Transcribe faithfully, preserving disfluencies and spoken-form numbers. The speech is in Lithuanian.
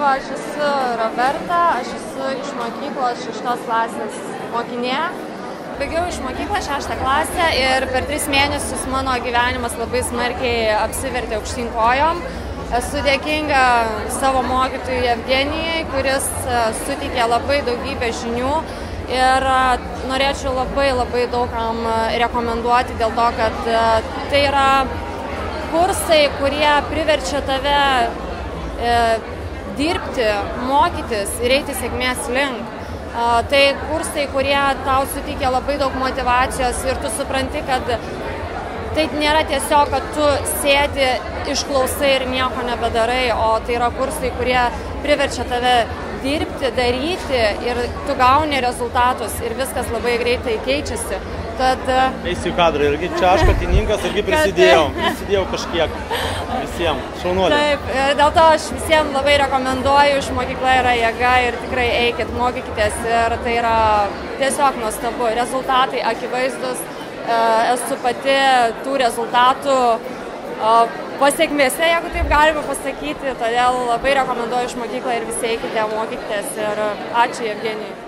va, aš esu Roberta, aš esu iš mokyklos šeštos klasės mokinė. Baigiau iš mokyklos šeštą klasę ir per tris mėnesius mano gyvenimas labai smarkiai apsivertė aukštyn kojom. Esu dėkinga savo mokytojui Evgenijai, kuris suteikė labai daugybę žinių ir norėčiau labai labai daugam rekomenduoti dėl to, kad tai yra kursai, kurie priverčia tave e, dirbti, mokytis ir eiti sėkmės link. Tai kursai, kurie tau suteikia labai daug motyvacijos ir tu supranti, kad tai nėra tiesiog, kad tu sėdi, išklausai ir nieko nebedarai, o tai yra kursai, kurie priverčia tave dirbti, daryti ir tu gauni rezultatus ir viskas labai greitai keičiasi. Tad... Eisiu į kadrą irgi, čia aš katininkas irgi prisidėjau, prisidėjau kažkiek visiems, šaunuoliai. Taip, ir dėl to aš visiems labai rekomenduoju, iš mokykla yra jėga ir tikrai eikit, mokykitės ir tai yra tiesiog nuostabu. Rezultatai akivaizdus, esu pati tų rezultatų pasiekmėse, jeigu taip galima pasakyti, todėl labai rekomenduoju iš mokyklą ir visi eikite, mokykitės ir ačiū Evgenijai.